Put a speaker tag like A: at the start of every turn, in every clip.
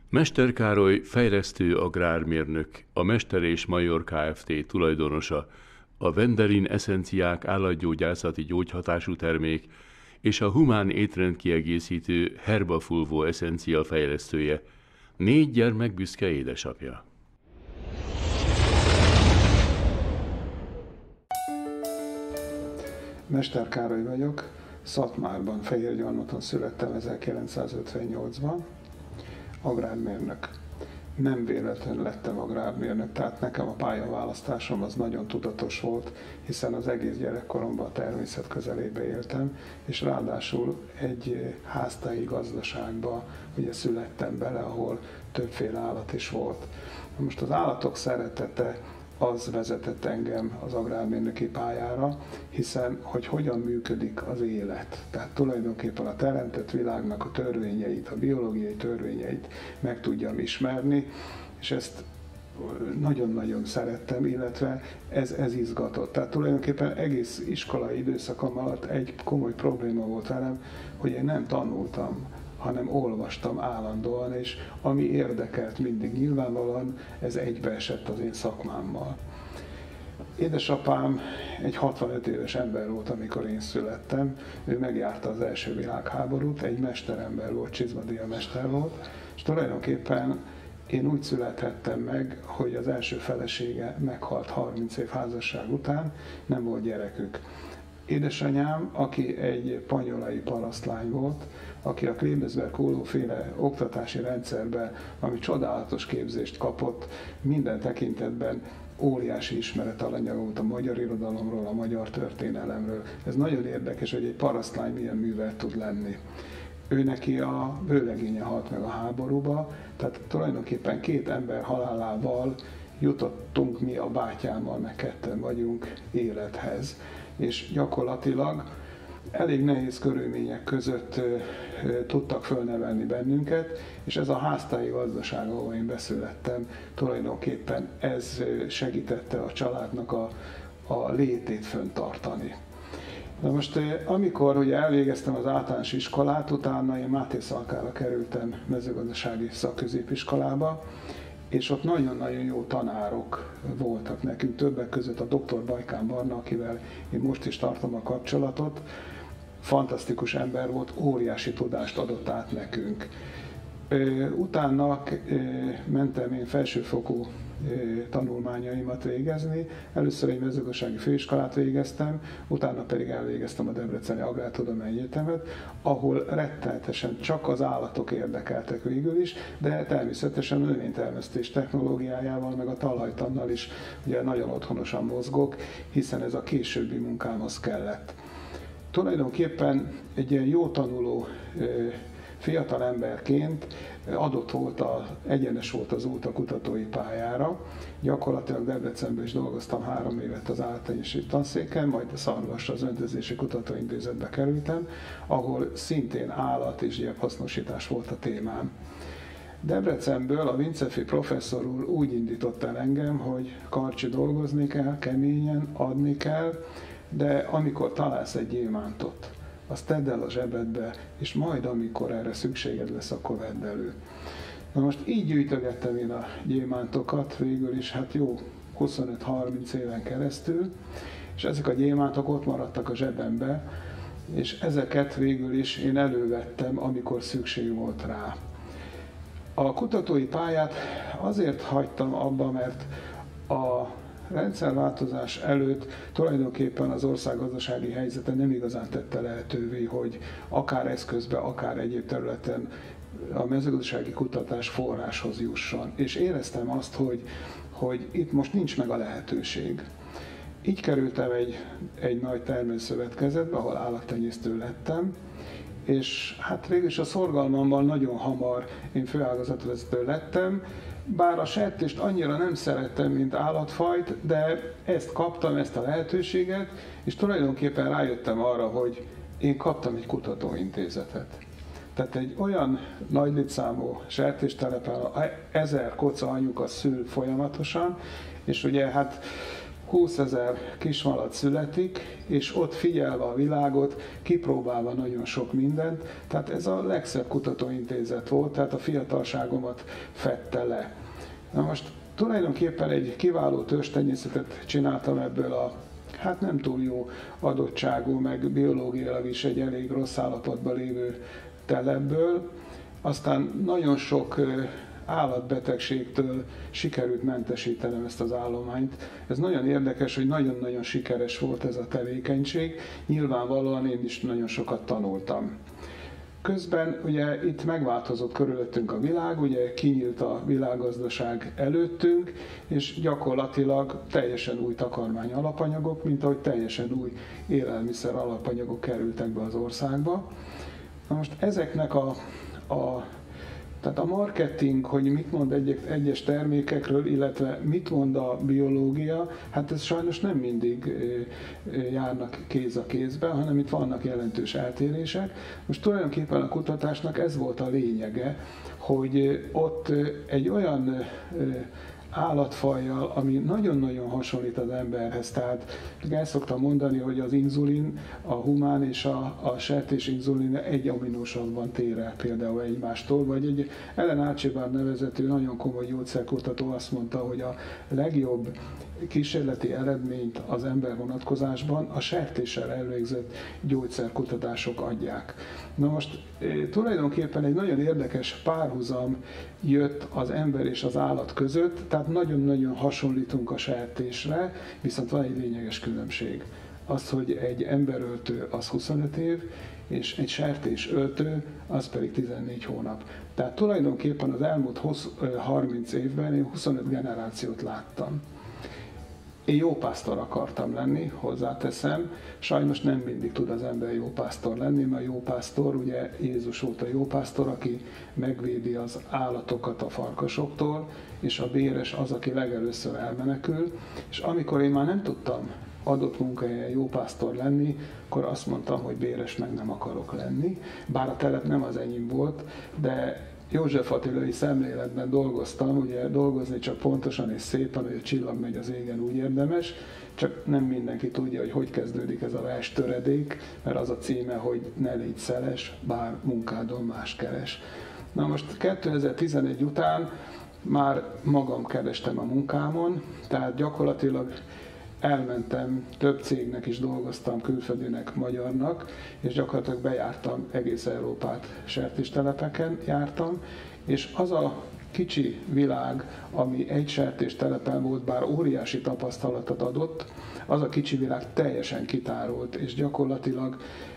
A: Mester Károly fejlesztő agrármérnök, a Mester és Major Kft. Tulajdonosa, a Venderin Eszenciák állatgyógyászati gyógyhatású termék és a humán étrendkiegészítő Herbafulvo Essencia fejlesztője, 4 gyermek büszke édesapja.
B: Mester Károly vagyok, Szatmárban, Fehérgyarmaton születtem 1958-ban, agrármérnök. Nem véletlenül lettem agrármérnök, tehát nekem a pályaválasztásom az nagyon tudatos volt, hiszen az egész gyerekkoromban a természet közelébe éltem, és ráadásul egy háztáji gazdaságba ugye születtem bele, ahol többféle állat is volt. Most az állatok szeretete az vezetett engem az agrármérnöki pályára, hiszen hogy hogyan működik az élet. Tehát tulajdonképpen a teremtett világnak a törvényeit, a biológiai törvényeit meg tudjam ismerni, és ezt nagyon-nagyon szerettem, illetve ez izgatott. Tehát tulajdonképpen egész iskolai időszakom alatt egy komoly probléma volt velem, hogy én nem tanultam, hanem olvastam állandóan, és ami érdekelt mindig nyilvánvalóan, ez egybeesett az én szakmámmal. Édesapám egy 65 éves ember volt, amikor én születtem, ő megjárta az első világháborút, egy mesterember volt, csizmadia mester volt, és tulajdonképpen én úgy születhettem meg, hogy az első felesége meghalt 30 év házasság után, nem volt gyerekük. Édesanyám, aki egy panyolai parasztlány volt, aki a Klébersberg-Ohló féle oktatási rendszerben, ami csodálatos képzést kapott, minden tekintetben óriási ismeretalanya volt a magyar irodalomról, a magyar történelemről. Ez nagyon érdekes, hogy egy parasztlány milyen művelt tud lenni. Ő neki a vőlegénye halt meg a háborúba, tehát tulajdonképpen 2 ember halálával jutottunk mi a bátyámmal, meg ketten vagyunk élethez. És gyakorlatilag elég nehéz körülmények között tudtak fölnevelni bennünket, és ez a háztáji gazdaság, ahol én beszülettem, tulajdonképpen ez segítette a családnak a létét fenntartani. Na most, amikor ugye elvégeztem az általános iskolát, utána én Máté Szalkára kerültem mezőgazdasági szakközépiskolába, és ott nagyon-nagyon jó tanárok voltak nekünk, többek között a dr. Bajkán Barna, akivel én most is tartom a kapcsolatot. Fantasztikus ember volt, óriási tudást adott át nekünk. Utána mentem én felsőfokú tanulmányaimat végezni. Először egy mezőgazdasági főiskolát végeztem, utána pedig elvégeztem a Debreceni Agrártudományi Egyetemet, ahol rettenetesen csak az állatok érdekeltek végül is, de természetesen a növénytermesztés technológiájával, meg a talajtannal is ugye nagyon otthonosan mozgok, hiszen ez a későbbi munkámhoz kellett. Tulajdonképpen egy ilyen jó tanuló fiatal emberként adott volt, egyenes volt az út a kutatói pályára. Gyakorlatilag Debrecenben is dolgoztam 3 évet az általános tanszéken, majd a Szarvasra az Öntözési Kutatóintézetbe kerültem, ahol szintén állat és gyephasznosítás volt a témám. Debrecenből a Vincefi professzor úr úgy indított el engem, hogy Karcsi, dolgozni kell, keményen, adni kell, de amikor találsz egy gyémántot, azt tedd el a zsebedbe, és majd amikor erre szükséged lesz, akkor vedd elő. Na most így gyűjtögettem én a gyémántokat, végül is hát jó 25-30 éven keresztül, és ezek a gyémántok ott maradtak a zsebembe, és ezeket végül is én elővettem, amikor szükség volt rá. A kutatói pályát azért hagytam abba, mert a rendszerváltozás előtt tulajdonképpen az ország gazdasági helyzete nem igazán tette lehetővé, hogy akár eszközbe, akár egyéb területen a mezőgazdasági kutatás forráshoz jusson. És éreztem azt, hogy itt most nincs meg a lehetőség. Így kerültem egy nagy termelőszövetkezetbe, ahol állattenyésztő lettem, és hát végül is a szorgalmammal nagyon hamar én főágazatvezető lettem, bár a sertést annyira nem szerettem, mint állatfajt, de ezt kaptam, ezt a lehetőséget, és tulajdonképpen rájöttem arra, hogy én kaptam egy kutatóintézetet. Tehát egy olyan nagy létszámú sertéstelepen 1000 koca anyuka szül folyamatosan, és ugye hát 20 000 kismalac születik, és ott figyelve a világot, kipróbálva nagyon sok mindent, tehát ez a legszebb kutatóintézet volt, tehát a fiatalságomat fedte le. Na most tulajdonképpen egy kiváló törzstenyészetet csináltam ebből a hát nem túl jó adottságú, meg biológiailag is egy elég rossz állapotban lévő telepből. Aztán nagyon sok állatbetegségtől sikerült mentesítenem ezt az állományt. Ez nagyon érdekes, hogy nagyon-nagyon sikeres volt ez a tevékenység. Nyilvánvalóan én is nagyon sokat tanultam. Közben ugye itt megváltozott körülöttünk a világ, ugye kinyílt a világgazdaság előttünk, és gyakorlatilag teljesen új takarmány alapanyagok, mint ahogy teljesen új élelmiszer alapanyagok kerültek be az országba. Na most ezeknek tehát a marketing, hogy mit mond egyes termékekről, illetve mit mond a biológia, hát ez sajnos nem mindig járnak kéz a kézben, hanem itt vannak jelentős eltérések. Most tulajdonképpen a kutatásnak ez volt a lényege, hogy ott egy olyan állatfajjal, ami nagyon-nagyon hasonlít az emberhez. Tehát el szoktam mondani, hogy az inzulin, a humán és a sertés inzulin egy aminosavban tér el például egymástól, vagy egy Ellen Archibald nevezetű nagyon komoly gyógyszerkutató azt mondta, hogy a legjobb kísérleti eredményt az ember vonatkozásban a sertéssel elvégzett gyógyszerkutatások adják. Na most tulajdonképpen egy nagyon érdekes párhuzam jött az ember és az állat között, tehát nagyon-nagyon hasonlítunk a sertésre, viszont van egy lényeges különbség. Az, hogy egy emberöltő az 25 év, és egy sertésöltő az pedig 14 hónap. Tehát tulajdonképpen az elmúlt 30 évben én 25 generációt láttam. Én jó pásztor akartam lenni, hozzáteszem. Sajnos nem mindig tud az ember jó pásztor lenni, mert jó pásztor, ugye Jézus volt a jó pásztor, aki megvédi az állatokat a farkasoktól, és a béres az, aki legelőször elmenekül. És amikor én már nem tudtam adott munkahelyen jó pásztor lenni, akkor azt mondtam, hogy béres meg nem akarok lenni. Bár a telep nem az enyém volt, de József Attilai szemléletben dolgoztam, ugye dolgozni csak pontosan és szépen, hogy a csillag megy az égen, úgy érdemes, csak nem mindenki tudja, hogy kezdődik ez a vers töredék, mert az a címe, hogy ne légy szeles, bár munkádon más keres. Na most 2011 után már magam kerestem a munkámon, tehát gyakorlatilag elmentem, több cégnek is dolgoztam, külföldinek, magyarnak, és gyakorlatilag bejártam egész Európát, sertéstelepeken jártam, és az a kicsi világ, ami egy sertéstelepen volt, bár óriási tapasztalatot adott, az a kicsi világ teljesen kitárult, és gyakorlatilag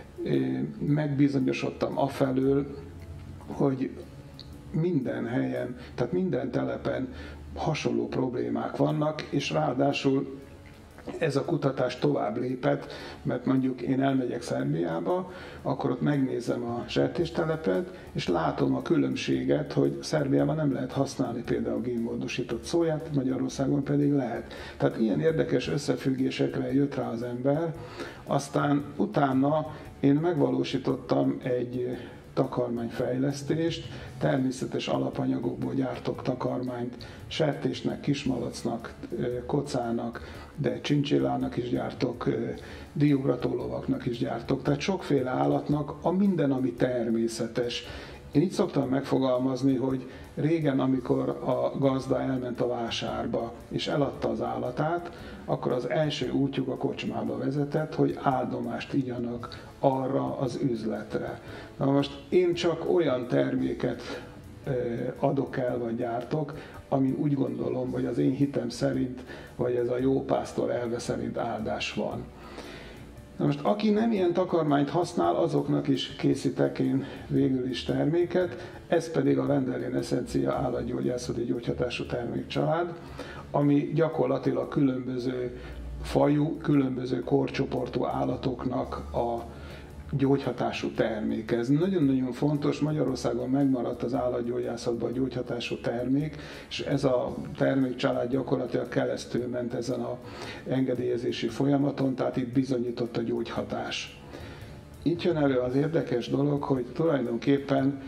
B: megbizonyosodtam afelől, hogy minden helyen, tehát minden telepen hasonló problémák vannak, és ráadásul ez a kutatás tovább lépett, mert mondjuk én elmegyek Szerbiába, akkor ott megnézem a sertéstelepet, és látom a különbséget, hogy Szerbiában nem lehet használni például génmódosított szóját, Magyarországon pedig lehet. Tehát ilyen érdekes összefüggésekre jött rá az ember, aztán utána én megvalósítottam egy takarmányfejlesztést, természetes alapanyagokból gyártok takarmányt, sertésnek, kismalacnak, kocának, de csincsillának is gyártok, diugratólovaknak is gyártok, tehát sokféle állatnak a minden, ami természetes. Én így szoktam megfogalmazni, hogy régen, amikor a gazda elment a vásárba és eladta az állatát, akkor az első útjuk a kocsmába vezetett, hogy áldomást igyanak arra az üzletre. Na most én csak olyan terméket adok el vagy gyártok, amin úgy gondolom, hogy az én hitem szerint, vagy ez a jó pásztor elve szerint áldás van. Na most aki nem ilyen takarmányt használ, azoknak is készítek én végül is terméket, ez pedig a Wendelin Essencia állatgyógyászati gyógyhatású termékcsalád, ami gyakorlatilag különböző fajú, különböző korcsoportú állatoknak a gyógyhatású termék. Ez nagyon-nagyon fontos, Magyarországon megmaradt az állatgyógyászatban a gyógyhatású termék, és ez a termékcsalád gyakorlatilag keresztül ment ezen az engedélyezési folyamaton, tehát itt bizonyított a gyógyhatás. Itt jön elő az érdekes dolog, hogy tulajdonképpen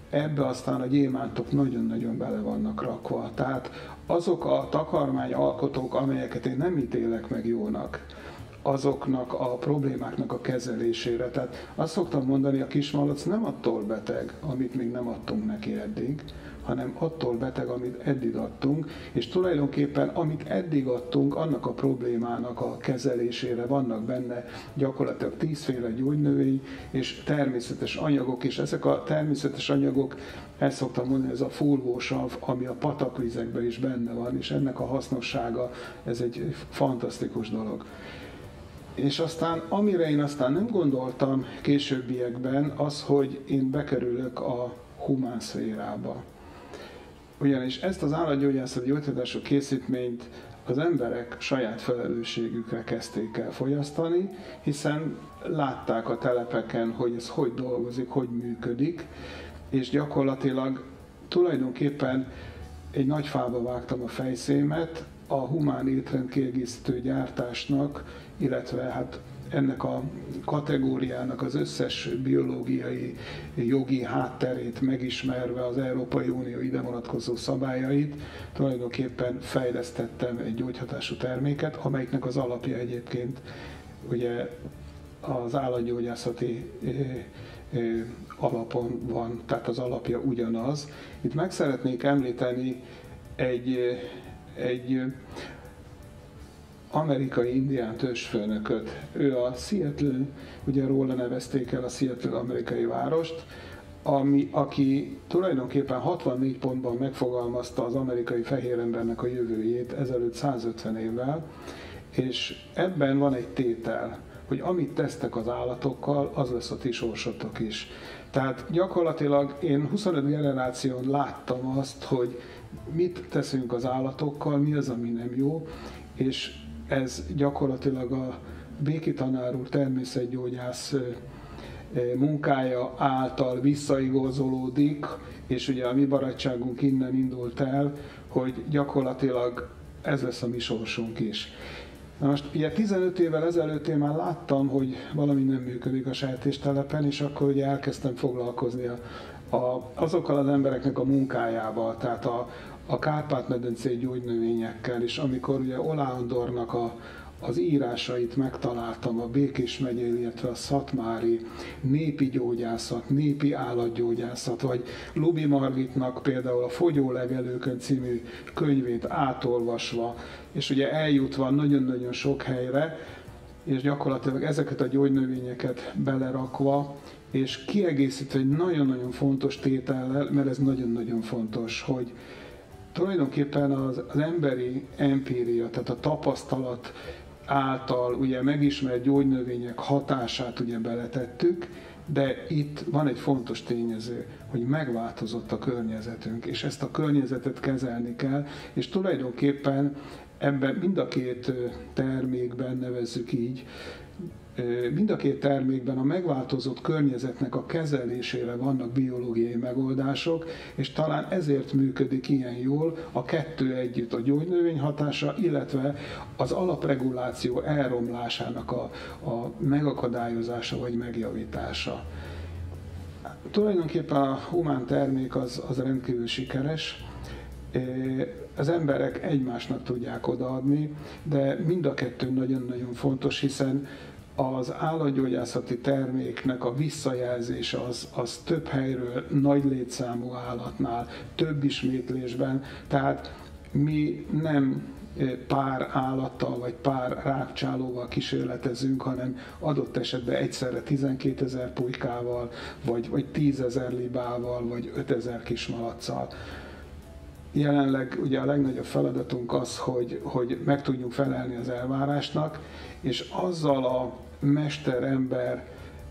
B: ebbe aztán a gyémántok nagyon-nagyon bele vannak rakva. Tehát azok a takarmányalkotók, amelyeket én nem ítélek meg jónak, azoknak a problémáknak a kezelésére. Tehát azt szoktam mondani, a kismalac nem attól beteg, amit még nem adtunk neki eddig, hanem attól beteg, amit eddig adtunk, és tulajdonképpen amit eddig adtunk, annak a problémának a kezelésére vannak benne gyakorlatilag 10 féle gyógynövény és természetes anyagok, és ezek a természetes anyagok, ezt szoktam mondani, ez a fulvósav, ami a patakvizekben is benne van, és ennek a hasznossága, ez egy fantasztikus dolog. És aztán, amire én aztán nem gondoltam későbbiekben, az, hogy én bekerülök a humán szférába. Ugyanis ezt az állatgyógyászati gyógyhatású készítményt az emberek saját felelősségükre kezdték el fogyasztani, hiszen látták a telepeken, hogy ez hogy dolgozik, hogy működik, és gyakorlatilag tulajdonképpen egy nagy fába vágtam a fejszémet a humán étrendkiegészítő gyártásnak, illetve hát ennek a kategóriának az összes biológiai, jogi hátterét megismerve, az Európai Unió ide vonatkozó szabályait, tulajdonképpen fejlesztettem egy gyógyhatású terméket, amelyiknek az alapja egyébként ugye az állatgyógyászati alapon van, tehát az alapja ugyanaz. Itt meg szeretnék említeni egy amerikai indián törzsfőnököt. Ő a Seattle, ugye róla nevezték el a Seattle amerikai várost, aki tulajdonképpen 64 pontban megfogalmazta az amerikai fehér embernek a jövőjét ezelőtt 150 évvel, és ebben van egy tétel, hogy amit tesztek az állatokkal, az lesz a ti sorsotok is. Tehát gyakorlatilag én 25 generáción láttam azt, hogy mit teszünk az állatokkal, mi az, ami nem jó, és ez gyakorlatilag a Béki tanár úr természetgyógyász munkája által visszaigazolódik, és ugye a mi barátságunk innen indult el, hogy gyakorlatilag ez lesz a mi sorsunk is. Na most ugye 15 évvel ezelőtt én már láttam, hogy valami nem működik a sertéstelepen, és akkor ugye elkezdtem foglalkozni azokkal az embereknek a munkájával, tehát a Kárpát-medencei gyógynövényekkel, és amikor ugye Oláh Andornak az írásait megtaláltam a Békés megyei, illetve a szatmári népi gyógyászat, népi állatgyógyászat, vagy Lubi Margitnak például a Fogyólegelőkön című könyvét átolvasva, és ugye eljutva nagyon-nagyon sok helyre, és gyakorlatilag ezeket a gyógynövényeket belerakva, és kiegészítve egy nagyon-nagyon fontos tétellel, mert ez nagyon-nagyon fontos, hogy tulajdonképpen az emberi empíria, tehát a tapasztalat által ugye megismert gyógynövények hatását ugye beletettük, de itt van egy fontos tényező, hogy megváltozott a környezetünk, és ezt a környezetet kezelni kell, és tulajdonképpen ebben mind a két termékben, nevezzük így, mind a két termékben a megváltozott környezetnek a kezelésére vannak biológiai megoldások, és talán ezért működik ilyen jól a kettő együtt, a gyógynövény hatása, illetve az alapreguláció elromlásának a megakadályozása vagy megjavítása. Tulajdonképpen a humán termék az rendkívül sikeres, az emberek egymásnak tudják odaadni, de mind a kettő nagyon-nagyon fontos, hiszen az állatgyógyászati terméknek a visszajelzése az több helyről, nagy létszámú állatnál, több ismétlésben, tehát mi nem pár állattal vagy pár rákcsálóval kísérletezünk, hanem adott esetben egyszerre 12 000 pulykával, vagy 10 000 libával, vagy 5 000 kismalacsal. Jelenleg ugye a legnagyobb feladatunk az, hogy meg tudjunk felelni az elvárásnak, és azzal a mesterember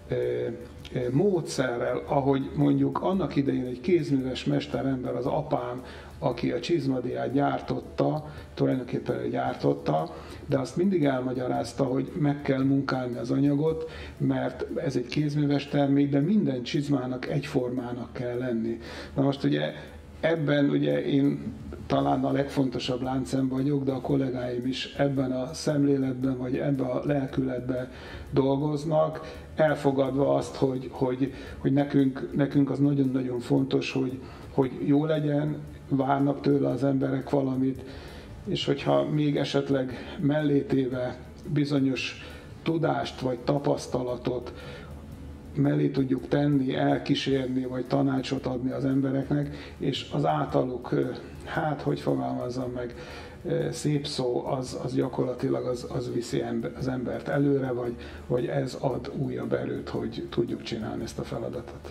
B: módszerrel, ahogy mondjuk annak idején egy kézműves mesterember, az apám, aki a csizmadiát gyártotta, tulajdonképpen gyártotta, de azt mindig elmagyarázta, hogy meg kell munkálni az anyagot, mert ez egy kézműves termék, de minden csizmának egyformának kell lenni. Na most ugye Ebben ugye én talán a legfontosabb láncem vagyok, de a kollégáim is ebben a szemléletben, vagy ebben a lelkületben dolgoznak, elfogadva azt, hogy nekünk az nagyon-nagyon fontos, hogy jó legyen, várnak tőle az emberek valamit, és hogyha még esetleg mellétéve bizonyos tudást vagy tapasztalatot mellé tudjuk tenni, elkísérni, vagy tanácsot adni az embereknek, és az általuk, hát hogy fogalmazzam meg, szép szó, az gyakorlatilag az viszi az embert előre, vagy ez ad újabb erőt, hogy tudjuk csinálni ezt a feladatot.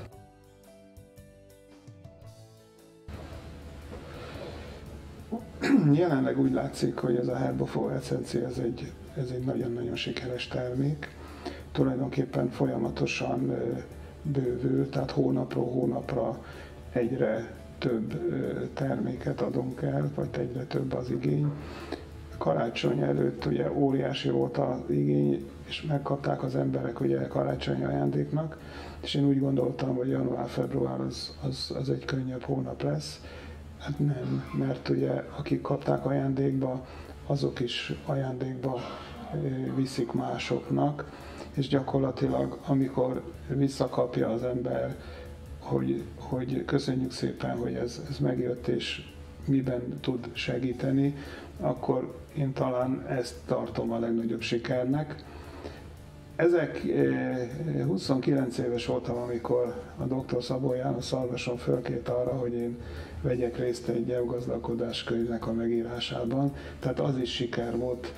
B: Jelenleg úgy látszik, hogy ez a Herboflow Essencia ez egy nagyon-nagyon sikeres termék. Tulajdonképpen folyamatosan bővül, tehát hónapról hónapra egyre több terméket adunk el, vagy egyre több az igény. Karácsony előtt ugye óriási volt az igény, és megkapták az emberek ugye karácsonyi ajándéknak, és én úgy gondoltam, hogy január-február az egy könnyebb hónap lesz. Hát nem, mert ugye akik kapták ajándékba, azok is ajándékba viszik másoknak, és gyakorlatilag amikor visszakapja az ember, hogy köszönjük szépen, hogy ez megjött, és miben tud segíteni, akkor én talán ezt tartom a legnagyobb sikernek. Ezek 29 éves voltam, amikor a dr. Szabó János Szarvason fölkért arra, hogy én vegyek részt egy geogazdálkodás könyvnek a megírásában, tehát az is siker volt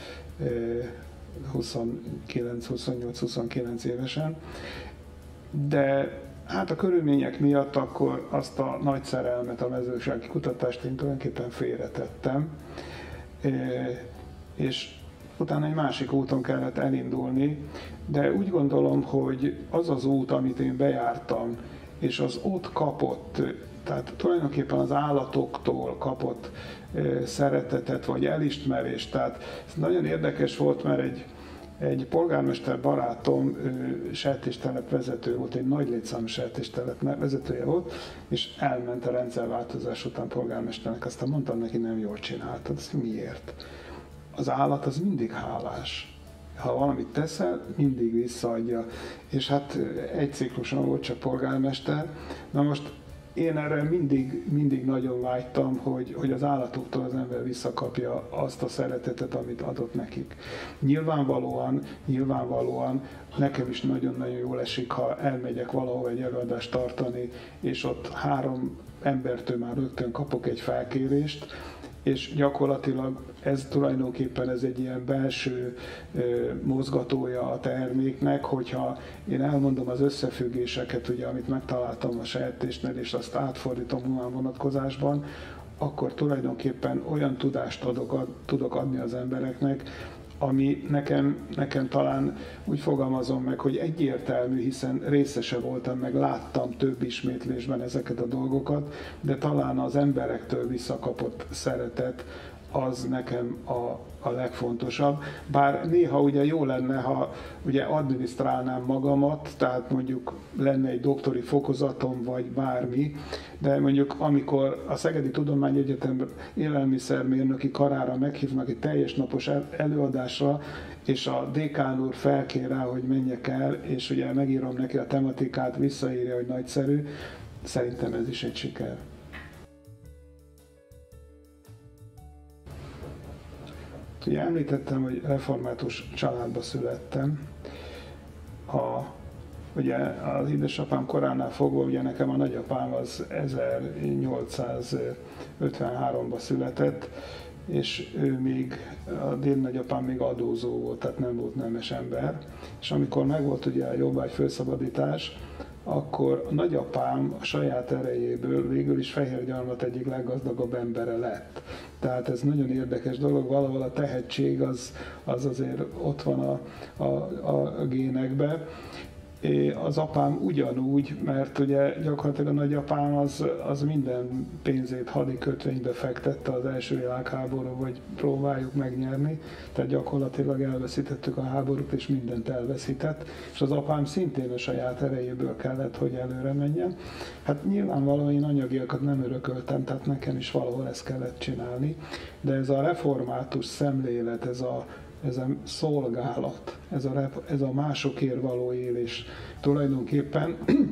B: 28-29 évesen, de hát a körülmények miatt akkor azt a nagy szerelmet, a mezőgazdasági kutatást én tulajdonképpen félretettem, és utána egy másik úton kellett elindulni, de úgy gondolom, hogy az az út, amit én bejártam, és az ott kapott, tehát tulajdonképpen az állatoktól kapott szeretetet vagy elismerést. Tehát ez nagyon érdekes volt, mert egy polgármester barátom, sertéstelep vezető volt, egy nagy létszámú sertéstelep vezetője volt, és elment a rendszerváltozás után polgármesternek, aztán mondtam neki, nem jól csináltad, ezt miért? Az állat az mindig hálás. Ha valamit teszel, mindig visszaadja. És hát egy cikluson volt csak polgármester. Na most én erre mindig nagyon vágytam, hogy az állatoktól az ember visszakapja azt a szeretetet, amit adott nekik. Nyilvánvalóan nekem is nagyon-nagyon jól esik, ha elmegyek valahol egy előadást tartani, és ott 3 embertől már rögtön kapok egy felkérést, és gyakorlatilag ez tulajdonképpen egy ilyen belső mozgatója a terméknek, hogyha én elmondom az összefüggéseket, ugye, amit megtaláltam a sertésnél, és azt átfordítom humán vonatkozásban, akkor tulajdonképpen olyan tudást tudok adni az embereknek, ami nekem talán úgy fogalmazom meg, hogy egyértelmű, hiszen részese voltam, meg láttam több ismétlésben ezeket a dolgokat, de talán az emberektől visszakapott szeretet az nekem a legfontosabb. Bár néha ugye jó lenne, ha ugye adminisztrálnám magamat, tehát mondjuk lenne egy doktori fokozatom, vagy bármi, de mondjuk amikor a Szegedi Tudományegyetem élelmiszermérnöki karára meghívnak egy teljes napos előadásra, és a dékán úr felkér rá, hogy menjek el, és ugye megírom neki a tematikát, visszaírja, hogy nagyszerű, szerintem ez is egy siker. Ugye említettem, hogy református családba születtem. Ugye az édesapám koránál fogva, ugye nekem a nagyapám az 1853-ban született, és ő a dédnagyapám még adózó volt, tehát nem volt nemes ember. És amikor megvolt ugye a jobbágy felszabadítás, akkor a nagyapám a saját erejéből végül is Fehérgyarmat egyik leggazdagabb embere lett. Tehát ez nagyon érdekes dolog, valahol a tehetség az azért ott van a génekben. Az apám ugyanúgy, mert ugye gyakorlatilag a nagyapám az minden pénzét hadikötvénybe fektette az első világháború, hogy próbáljuk megnyerni, tehát gyakorlatilag elveszítettük a háborút, és mindent elveszített, és az apám szintén a saját erejéből kellett, hogy előre menjen. Hát nyilvánvalóan én anyagiakat nem örököltem, tehát nekem is valahol ezt kellett csinálni, de ez a református szemlélet, ez a szolgálat, ez a másokért való élés. Tulajdonképpen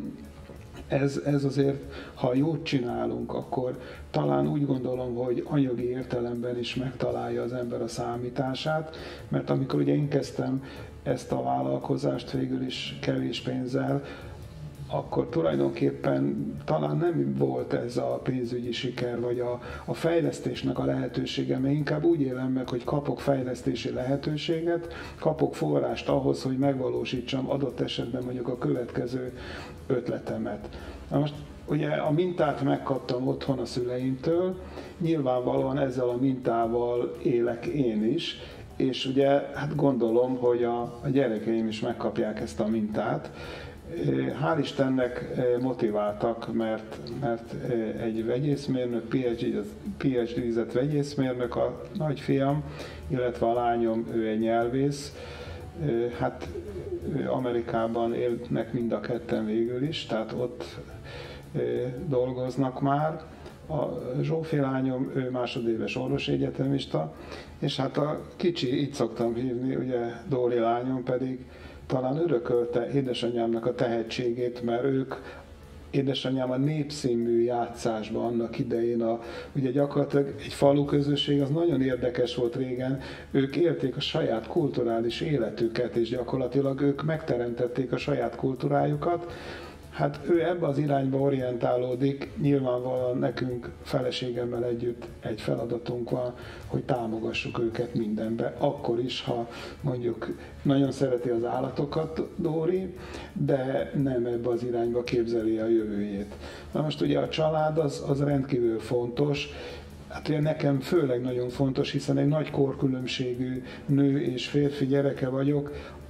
B: ez azért, ha jót csinálunk, akkor talán úgy gondolom, hogy anyagi értelemben is megtalálja az ember a számítását, mert amikor ugye én kezdtem ezt a vállalkozást végül is kevés pénzzel, akkor tulajdonképpen talán nem volt ez a pénzügyi siker, vagy a fejlesztésnek a lehetősége, mert inkább úgy élem meg, hogy kapok fejlesztési lehetőséget, kapok forrást ahhoz, hogy megvalósítsam adott esetben mondjuk a következő ötletemet. Na most ugye a mintát megkaptam otthon a szüleimtől, nyilvánvalóan ezzel a mintával élek én is, és ugye hát gondolom, hogy a gyerekeim is megkapják ezt a mintát. Hál' Istennek motiváltak, mert egy vegyészmérnök, PhD-zett vegyészmérnök a nagyfiam, illetve a lányom, ő egy nyelvész. Hát Amerikában élnek mind a ketten végül is, tehát ott dolgoznak már. A Zsófi lányom, ő másodéves orvosi egyetemista, és hát a kicsi, így szoktam hívni, ugye Dóri lányom pedig talán örökölte édesanyámnak a tehetségét, mert ők, édesanyám a Népszínmű játszásban annak idején, ugye gyakorlatilag egy falu közösség, az nagyon érdekes volt régen, ők élték a saját kulturális életüket, és gyakorlatilag ők megteremtették a saját kultúrájukat. Hát ő ebbe az irányba orientálódik, nyilvánvalóan nekünk feleségemmel együtt egy feladatunk van, hogy támogassuk őket mindenbe, akkor is, ha mondjuk nagyon szereti az állatokat Dóri, de nem ebbe az irányba képzeli a jövőjét. Na most ugye a család az rendkívül fontos, hát ugye nekem főleg nagyon fontos, hiszen egy nagy korkülönbségű nő és férfi gyereke vagyok,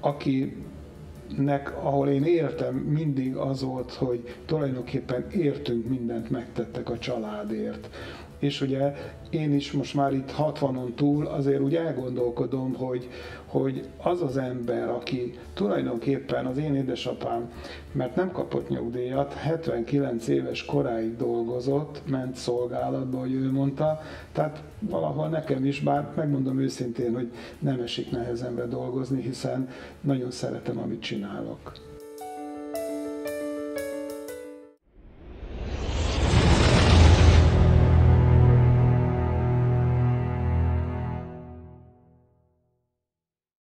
B: ahol én éltem, mindig az volt, hogy tulajdonképpen értünk mindent megtettek a családért. És ugye én is most már itt 60-on túl azért úgy elgondolkodom, hogy az az ember, aki tulajdonképpen az én édesapám, mert nem kapott nyugdíjat, 79 éves koráig dolgozott, ment szolgálatba, hogy ő mondta, tehát valahol nekem is, bár megmondom őszintén, hogy nem esik nehezemre dolgozni, hiszen nagyon szeretem, amit csinálok.